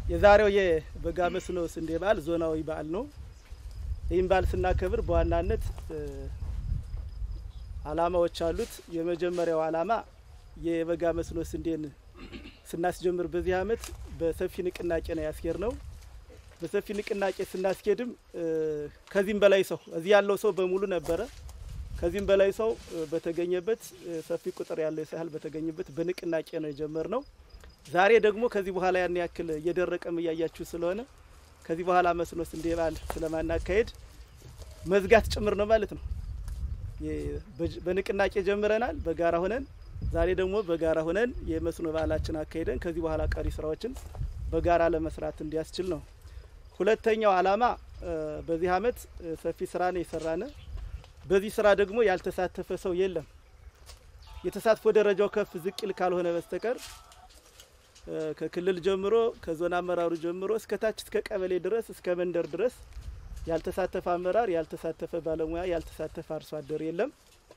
የዛሬው የበጋ መስኖ ስንዴ በዓል ዞናዊ በዓል ነው። ይህን በዓል ስናከብር በዋናነት አላማዎች አሉት። የመጀመሪያው አላማ የበጋ መስኖ ስንዴን ስናስጀምር በዚህ አመት በሰፊ ንቅናቄ ነው ያስኬድነው። በሰፊ ንቅናቄ ስናስኬድም ከዚህም በላይ ሰው እዚህ ያለው ሰው በሙሉ ነበረ። ከዚህም በላይ ሰው በተገኘበት ሰፊ ቁጥር ያለው ሰሃል በተገኘበት በንቅናቄ ነው የጀመርነው። ዛሬ ደግሞ ከዚህ በኋላ ያን ያክል እየደረቀም እያያችሁ ስለሆነ ከዚህ በኋላ መስኖ ስንዴ በዓል ስለማናካሄድ መዝጋት ጭምር ነው ማለት ነው። በንቅናቄ ጀምረናል በጋራ ሆነን ዛሬ ደግሞ በጋራ ሆነን የመስኖ በዓላችን አካሄደን ከዚህ በኋላ ቀሪ ስራዎችን በጋራ ለመስራት እንዲያስችል ነው። ሁለተኛው አላማ በዚህ አመት ሰፊ ስራ ነው የሰራነ። በዚህ ስራ ደግሞ ያልተሳተፈ ሰው የለም። የተሳትፎ ደረጃው ከፍ ዝቅ ይል ካልሆነ በስተቀር ከክልል ጀምሮ ከዞን አመራሩ ጀምሮ እስከ ታች እስከ ቀበሌ ድረስ እስከ መንደር ድረስ ያልተሳተፈ አመራር ያልተሳተፈ ባለሙያ ያልተሳተፈ አርሶ አደር የለም።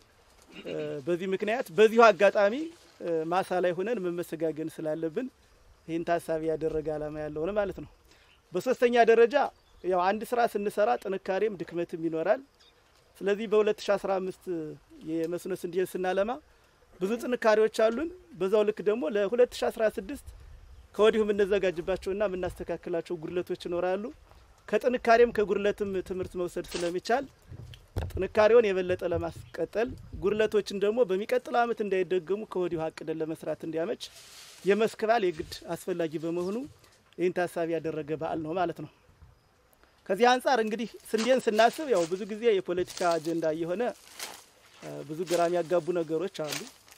በዚህ ምክንያት በዚሁ አጋጣሚ ማሳ ላይ ሆነን መመሰጋገን ስላለብን ይህን ታሳቢ ያደረገ አላማ ያለው ነው ማለት ነው። በሶስተኛ ደረጃ ያው አንድ ስራ ስንሰራ ጥንካሬም ድክመትም ይኖራል። ስለዚህ በ2015 የመስኖ ስንዴን ስናለማ ብዙ ጥንካሬዎች አሉን። በዛው ልክ ደግሞ ለ2016 ከወዲሁ የምንዘጋጅባቸውና የምናስተካክላቸው ጉድለቶች ይኖራሉ። ከጥንካሬም ከጉድለትም ትምህርት መውሰድ ስለሚቻል ጥንካሬውን የበለጠ ለማስቀጠል ጉድለቶችን ደግሞ በሚቀጥለው አመት እንዳይደገሙ ከወዲሁ አቅደን ለመስራት እንዲያመች የመስክ በዓል የግድ አስፈላጊ በመሆኑ ይህን ታሳቢ ያደረገ በዓል ነው ማለት ነው። ከዚህ አንፃር እንግዲህ ስንዴን ስናስብ ያው ብዙ ጊዜ የፖለቲካ አጀንዳ የሆነ ብዙ ግራም ያጋቡ ነገሮች አሉ።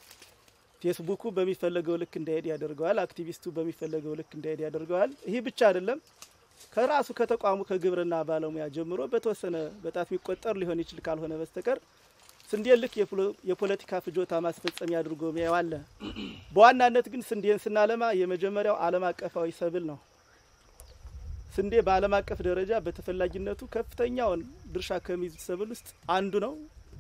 ፌስቡኩ በሚፈለገው ልክ እንዳይሄድ ያደርገዋል፣ አክቲቪስቱ በሚፈለገው ልክ እንዳይሄድ ያደርገዋል። ይሄ ብቻ አይደለም። ከራሱ ከተቋሙ ከግብርና ባለሙያ ጀምሮ በተወሰነ በጣት የሚቆጠር ሊሆን ይችላል ካልሆነ በስተቀር ስንዴን ልክ የፖለቲካ ፍጆታ ማስፈጸሚያ አድርጎ ያዋለ። በዋናነት ግን ስንዴን ስናለማ የመጀመሪያው ዓለም አቀፋዊ ሰብል ነው። ስንዴ በዓለም አቀፍ ደረጃ በተፈላጊነቱ ከፍተኛውን ድርሻ ከሚይዙ ሰብል ውስጥ አንዱ ነው።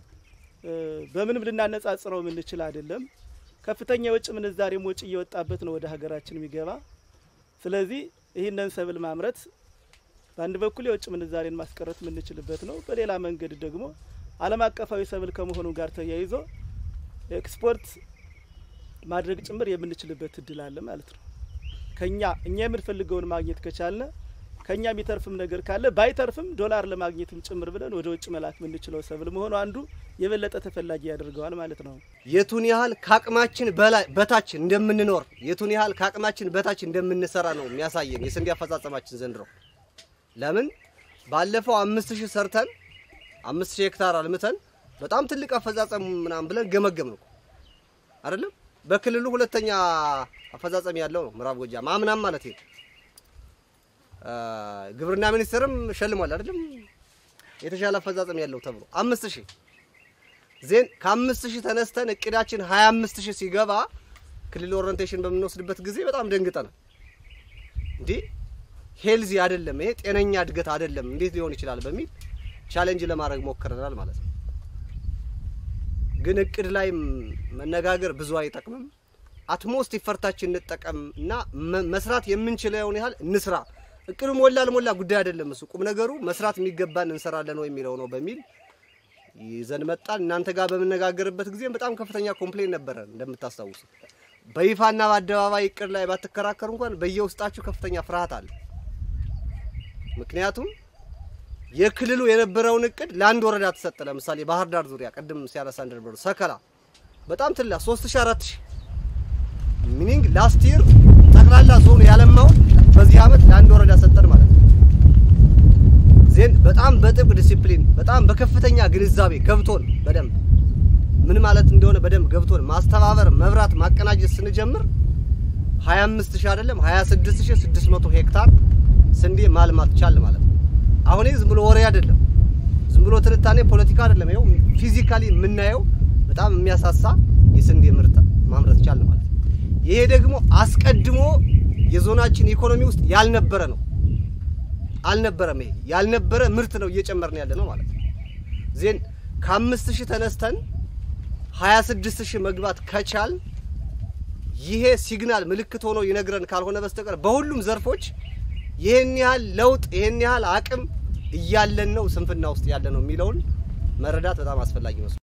በምንም ልናነጻጽረው የምንችል አይደለም። ከፍተኛ የውጭ ምንዛሬም ወጪ እየወጣበት ነው ወደ ሀገራችን የሚገባ። ስለዚህ ይህንን ሰብል ማምረት በአንድ በኩል የውጭ ምንዛሬን ማስቀረት የምንችልበት ነው። በሌላ መንገድ ደግሞ ዓለም አቀፋዊ ሰብል ከመሆኑ ጋር ተያይዞ ኤክስፖርት ማድረግ ጭምር የምንችልበት እድል አለ ማለት ነው። እኛ የምንፈልገውን ማግኘት ከቻልነ ከኛ የሚተርፍም ነገር ካለ ባይተርፍም ዶላር ለማግኘትም ጭምር ብለን ወደ ውጭ መላክ የምንችለው ሰብል መሆኑ አንዱ የበለጠ ተፈላጊ ያደርገዋል ማለት ነው። የቱን ያህል ካቅማችን በታች እንደምንኖር የቱን ያህል ካቅማችን በታች እንደምንሰራ ነው የሚያሳየን የስንዴ አፈጻጸማችን ዘንድሮ። ለምን ባለፈው 5000 ሰርተን 5000 ሄክታር አልምተን በጣም ትልቅ አፈጻጸም ምናምን ብለን ገመገምነው አይደለም። በክልሉ ሁለተኛ አፈጻጸም ያለው ነው ምዕራብ ጎጃም አምናም ማለት ነው። ግብርና ሚኒስትርም ሸልሟል አይደለም የተሻለ አፈጻጸም ያለው ተብሎ 5000 ዜን ከ5000 ተነስተን እቅዳችን 25000 ሲገባ ክልል ኦሪንቴሽን በመንወስድበት ጊዜ በጣም ደንግጠናል። እንዴ ሄልዚ አይደለም ይሄ ጤነኛ እድገት አይደለም እንዴት ሊሆን ይችላል በሚል ቻሌንጅ ለማድረግ ሞክረናል ማለት ነው። ግን እቅድ ላይ መነጋገር ብዙ አይጠቅምም። አትሞስት ይፈርታችን እንጠቀምና መስራት የምንችለውን ያህል እንስራ። እቅዱ ሞላ ለሞላ ጉዳይ አይደለም እሱ ቁም ነገሩ መስራት የሚገባን እንሰራለን ነው የሚለው ነው በሚል ይዘን መጣን። እናንተ ጋር በመነጋገርበት ጊዜ በጣም ከፍተኛ ኮምፕሌን ነበር እንደምታስታውሱ። በይፋና በአደባባይ እቅድ ላይ ባትከራከሩ እንኳን በየውስጣችሁ ከፍተኛ ፍርሃት አለ። ምክንያቱም የክልሉ የነበረውን እቅድ ለአንድ ወረዳ ተሰጠ። ለምሳሌ ባህር ዳር ዙሪያ ቀደም ሲያነሳ እንደነበረው ሰከላ በጣም ትላ 3000 ሚኒንግ ላስት ይር ጠቅላላ ዞን ያለማው በዚህ አመት ለአንድ ወረዳ ሰጠን ማለት ነው። ዜን በጣም በጥብቅ ዲሲፕሊን በጣም በከፍተኛ ግንዛቤ ገብቶን በደንብ ምን ማለት እንደሆነ በደንብ ገብቶን ማስተባበር መብራት ማቀናጀት ስንጀምር 25000 አይደለም 26600 ሄክታር ስንዴ ማልማት ቻል ማለት ነው። አሁን ዝም ብሎ ወሬ አይደለም ዝም ብሎ ትንታኔ ፖለቲካ አይደለም። ይሄው ፊዚካሊ የምናየው በጣም የሚያሳሳ የስንዴ ምርት ማምረት ቻል ማለት ነው። ይሄ ደግሞ አስቀድሞ የዞናችን ኢኮኖሚ ውስጥ ያልነበረ ነው አልነበረም። ይሄ ያልነበረ ምርት ነው እየጨመርን ያለ ነው ማለት ነው። ዜን ከ5000 ተነስተን 26000 መግባት ከቻል ይሄ ሲግናል ምልክት ሆኖ ይነግረን ካልሆነ በስተቀር በሁሉም ዘርፎች ይሄን ያህል ለውጥ ይሄን ያህል አቅም እያለን ነው ስንፍና ውስጥ ያለ ነው የሚለውን መረዳት በጣም አስፈላጊ ነው